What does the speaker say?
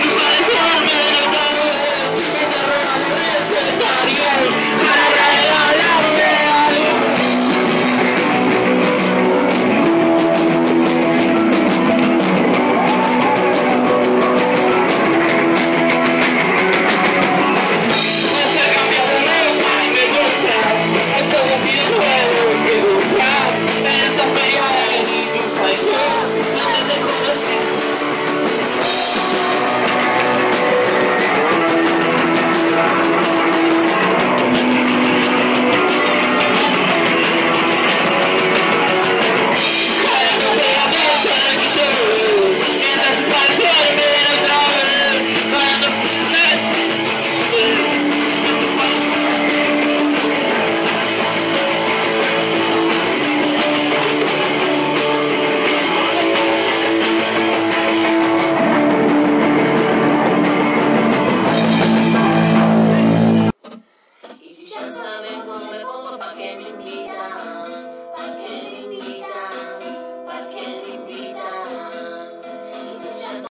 Y si ya saben cómo me pongo, ¿pa' qué me invitan? ¿Pa' qué me invitan?